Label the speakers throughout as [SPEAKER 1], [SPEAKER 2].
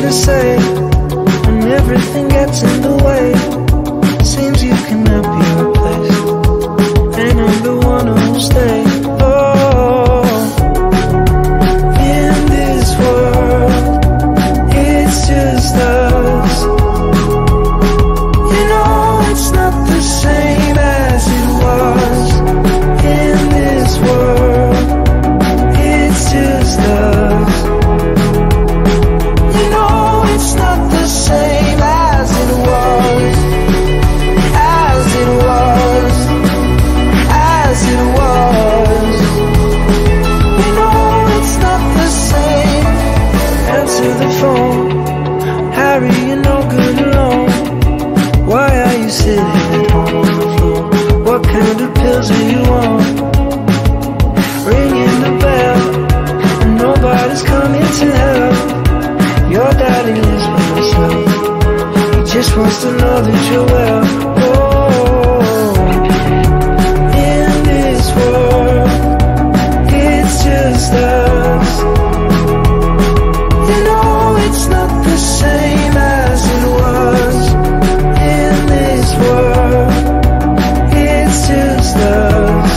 [SPEAKER 1] to say when everything gets in the way. Seems you cannot be replaced, and I'm the one who'll stay. Oh, in this world, it's just us. You know it's not the same as it was. In this world, it's just us. You know it's not the same as it was. As it was. As it was. You know it's not the same. Answer the phone. Harry, you're no good alone. Why are you sitting at home on the floor? What kind of pills are you on? Ringing the bell, and nobody's coming to help. Your daddy lives by himself. He just wants to know that you're well. Oh, in this world, it's just us. You know it's not the same as it was. In this world, it's just us.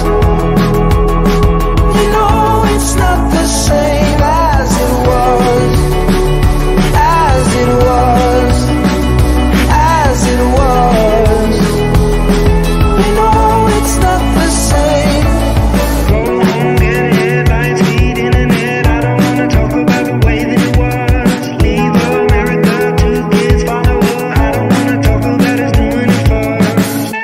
[SPEAKER 1] You know it's not the same as it was. As it was. As it was. You know it's not the same. Go home, get headlines, feed internet. I don't wanna talk about the way that it was. Leave America, 2 kids follow her. I don't wanna talk about us doing it first.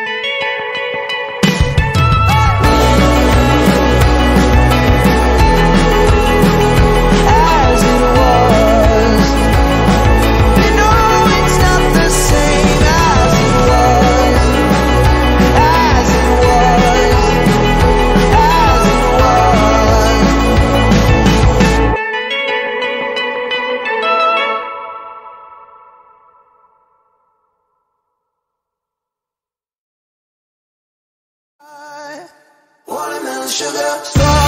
[SPEAKER 1] As it was. You know it's not the same as it was. As it was. As it was. Watermelon sugar.